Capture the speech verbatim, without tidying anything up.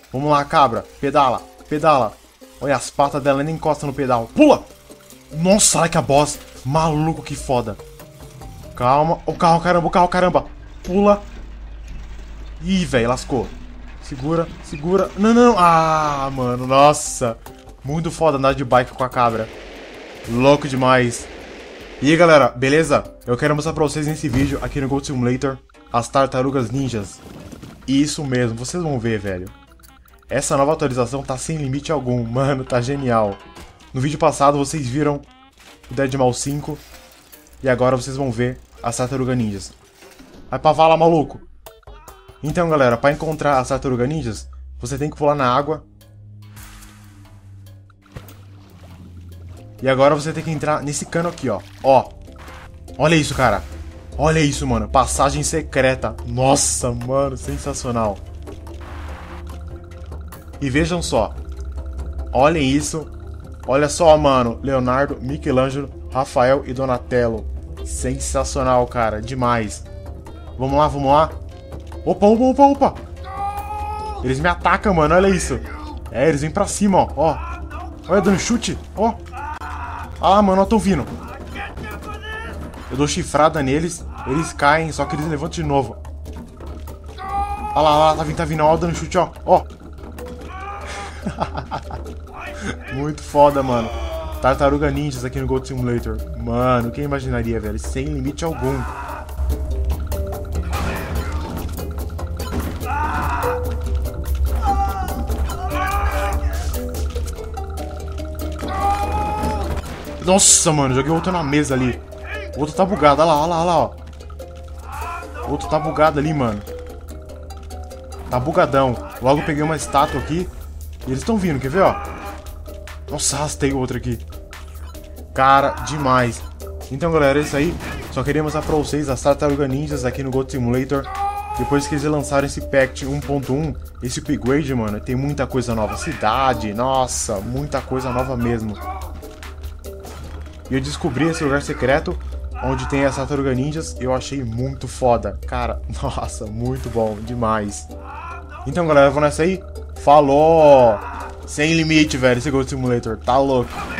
Vamos lá, cabra. Pedala, pedala. Olha, as patas dela nem encostam no pedal. Pula! Nossa, olha que a boss. Maluco, que foda. Calma. O carro, caramba, o carro, caramba. Pula. Ih, velho, lascou. Segura, segura. Não, não. Ah, mano, nossa. Muito foda andar de bike com a cabra. Louco demais. E aí, galera, beleza? Eu quero mostrar pra vocês nesse vídeo, aqui no Goat Simulator, as tartarugas ninjas. Isso mesmo, vocês vão ver, velho. Essa nova atualização tá sem limite algum, mano, tá genial. No vídeo passado vocês viram o Deadmau cinco. E agora vocês vão ver as tartarugas ninjas. Vai pra vala, maluco. Então, galera, pra encontrar as tartarugas ninjas, você tem que pular na água. E agora você tem que entrar nesse cano aqui, ó. Ó. Olha isso, cara. Olha isso, mano. Passagem secreta. Nossa, mano. Sensacional. E vejam só. Olhem isso. Olha só, mano. Leonardo, Michelangelo, Rafael e Donatello. Sensacional, cara. Demais. Vamos lá, vamos lá. Opa, opa, opa, opa. Eles me atacam, mano. Olha isso. É, eles vêm pra cima, ó. Ó. Olha, dando chute. Ó. Ah, mano, ó, tô vindo. Eu dou chifrada neles. Eles caem, só que eles levantam de novo. Olha lá, olha lá, tá vindo, tá vindo, ó, dando chute, ó. Ó. Muito foda, mano. Tartaruga ninjas aqui no Goat Simulator. Mano, quem imaginaria, velho? Sem limite algum. Nossa, mano, joguei outro na mesa ali. O outro tá bugado, olha lá, olha lá, olha lá, ó. O outro tá bugado ali, mano. Tá bugadão. Logo peguei uma estátua aqui. E eles estão vindo, quer ver, ó? Nossa, arrastei o outro aqui. Cara, demais. Então, galera, é isso aí. Só queria mostrar pra vocês as tartarugas ninjas aqui no Goat Simulator. Depois que eles lançaram esse Pact um ponto um, esse upgrade, mano, tem muita coisa nova. Cidade, nossa, muita coisa nova mesmo. E eu descobri esse lugar secreto, onde tem as tartarugas ninjas, e eu achei muito foda. Cara, nossa, muito bom, demais. Então, galera, vamos nessa aí? Falou! Sem limite, velho, esse Goat Simulator, tá louco.